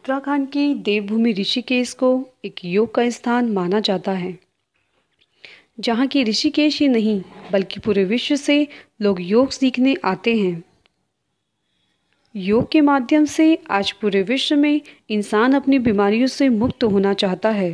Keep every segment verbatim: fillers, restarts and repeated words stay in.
उत्तराखंड की देवभूमि ऋषिकेश को एक योग का स्थान माना जाता है, जहाँ की ऋषिकेश ही नहीं बल्कि पूरे विश्व से लोग योग सीखने आते हैं। योग के माध्यम से आज पूरे विश्व में इंसान अपनी बीमारियों से मुक्त होना चाहता है।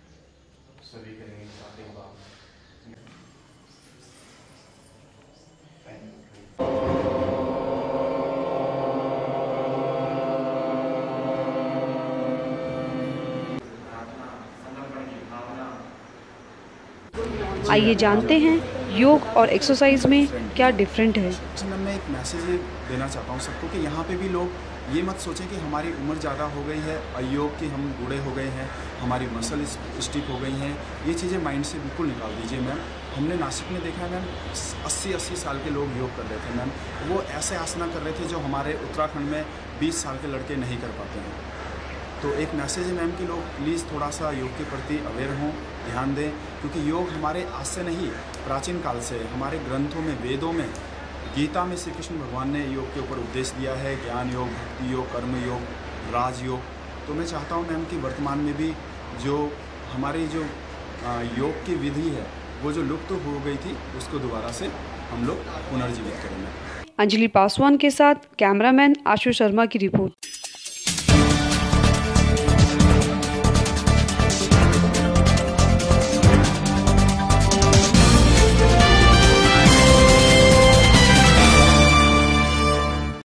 आइए जानते हैं योग और एक्सरसाइज में क्या डिफरेंट है। मैं एक मैसेज ये देना चाहता हूँ सबको कि यहाँ पे भी लोग ये मत सोचें कि हमारी उम्र ज़्यादा हो गई है, अयोग कि हम बूढ़े हो गए हैं, हमारी मसल स्टिफ हो गई हैं। ये चीज़ें माइंड से बिल्कुल निकाल दीजिए मैम। हमने नासिक में देखा है मैम, अस्सी अस्सी साल के लोग योग कर रहे थे मैम। वो ऐसे आसना कर रहे थे जो हमारे उत्तराखंड में बीस साल के लड़के नहीं कर पाते हैं। तो एक मैसेज है मैम कि लोग प्लीज़ थोड़ा सा योग के प्रति अवेयर हों, ध्यान दें, क्योंकि योग हमारे आज से नहीं प्राचीन काल से हमारे ग्रंथों में, वेदों में, गीता में श्री कृष्ण भगवान ने योग के ऊपर उपदेश दिया है। ज्ञान योग, भक्ति योग, कर्म योग, राजयोग। तो मैं चाहता हूँ मैम कि वर्तमान में भी जो हमारी जो योग की विधि है वो जो लुप्त तो हो गई थी उसको दोबारा से हम लोग पुनर्जीवित करेंगे। अंजलि पासवान के साथ कैमरामैन आशु शर्मा की रिपोर्ट।